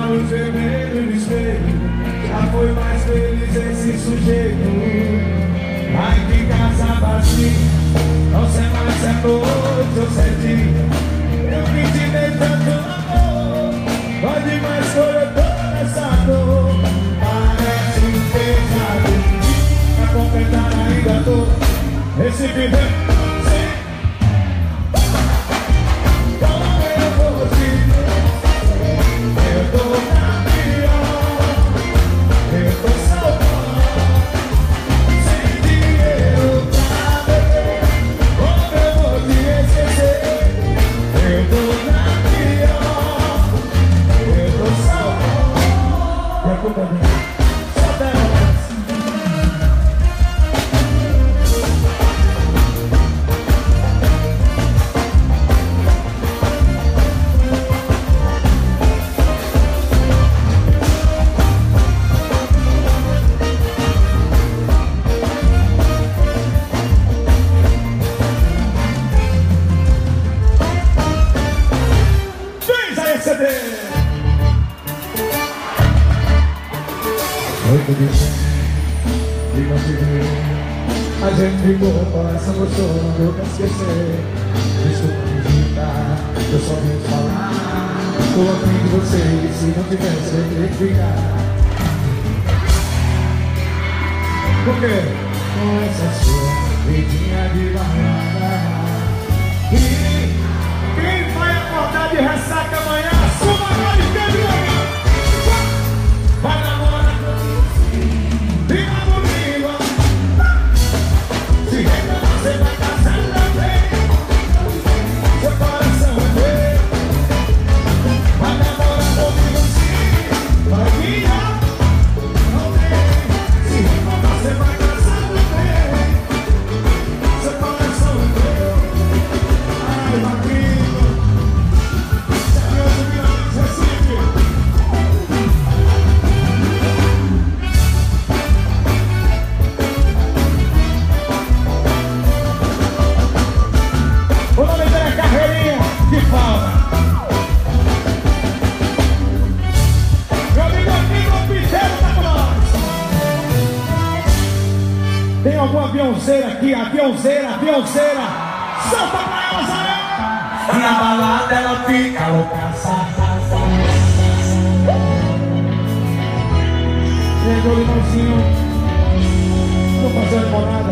olhos vermelhos no espelho. Já foi mais feliz esse sujeito. Ai, que casa vazia, não sei mais se é noite ou se é dia. Eu que te dei tanto amor, pode mais escolher toda essa dor. Parece um pesadelo, pra completar ainda dor. Esse viver sem. Como eu vou te ver? Eu tô na pior, eu tô salvando, sem dinheiro pra beber. Como eu vou te esquecer? Eu tô na pior, eu tô salvando. E a culpa é minha, só dela. E não te viu. A gente ficou, o coração gostou, não deu pra esquecer. Desculpa me irritar, eu só vim te falar. Tô afim de você e se não tivesse eu teria que ficar. Por quê? Com essa sua vidinha de balada. E quem vai acordar de ressaca amanhã? Suma agora e quebre aí. Vai namorar. Fica comigo. Se reclamar, você vai casar também. Seu coração é meu. Vai namorar comigo sim. Vai guiar. Não tem. Se reclamar, você vai casar também. Seu coração é meu. Ai, Magrino. Serioso, Milagres, Recife. O nome dela é Carreirinha de Palma. Meu amigo o Pinteiro tá com nós. Tem algum aviãozeiro aqui? Aviãozeira. Solta pra ela, Zé. Na balada ela fica loucaça. Chegou o limãozinho. Vou fazer limonada.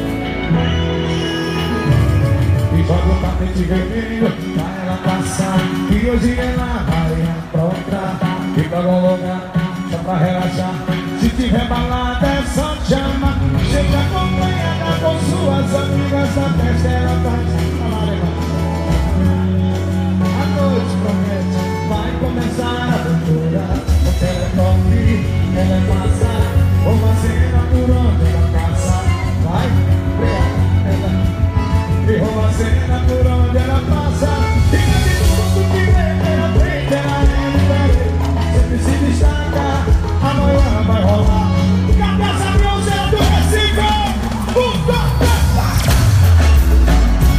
E joga o tapete vermelho pra ela passar. E hoje ela vai aprontar. Fica no lugar só pra relaxar. Se tiver balada é só chamar. Chega acompanhada com suas amigas. A festa ela faz. A noite promete, vai começar a aventura. O telefone ela passa. Uma cena por onde ela passa. Vai, ela. E uma cena por onde ela passa. Fica de tudo que vem pela frente. Ela entra, sempre se destaca. Amanhã vai rolar. Cadê essa aviãozeira do Recife?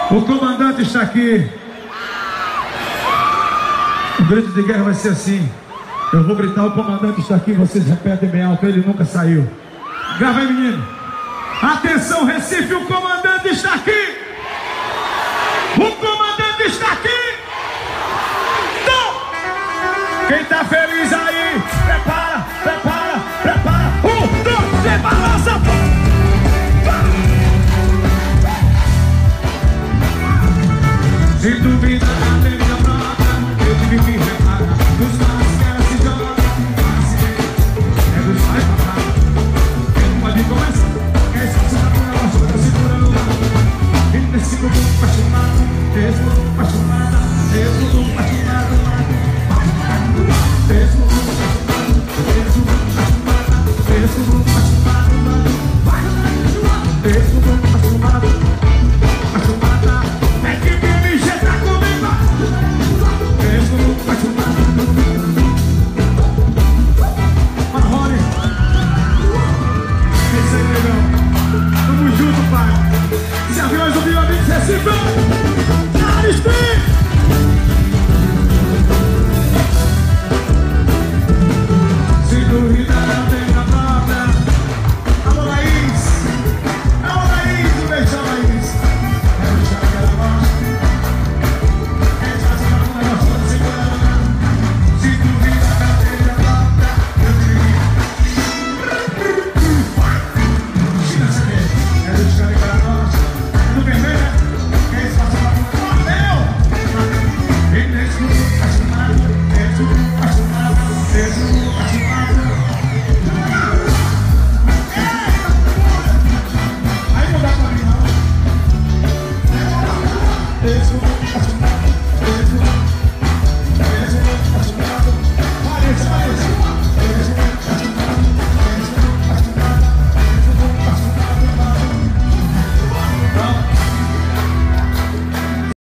O comandante está aqui. O grito de guerra vai ser assim. Eu vou gritar, o comandante está aqui, vocês repetem bem alto, ele nunca saiu. Grava aí, menino. Atenção, Recife, o comandante está aqui. O comandante está aqui. Não. Quem está feliz aí, prepara, prepara, prepara. 1, 2, 3, balança. Se duvida da minha brota, eu tive que reparar. Dos maus que ela se joga, é dos mais papados. Quem pode começar? Quer esquecer com ela, só tá segurando o lado. E nesse grupo apaixonado, mesmo apaixonada, mesmo apaixonado, mesmo apaixonado, mesmo apaixonada, mesmo apaixonado, mesmo apaixonado, apaixonada. É que me tá comigo, mesmo apaixonado. Marrone, esse aí, legal. Tamo junto, pai. Se aviões ouviram amigos, Recife, Aristide. Se duvida, não tem na própria. Alô, Laís. Alô, Laís, um beijão, Laís. Quero deixar aquela voz. Quer fazer uma nossa segurando. Se duvida, não tem na própria. Eu diria. China, CD. Quero deixar aquela voz. Do vermelho. Quer fazer uma Meu! E nesse mundo apaixonado, mesmo apaixonado, mesmo apaixonado. Aí não dá pra mim, não. Mesmo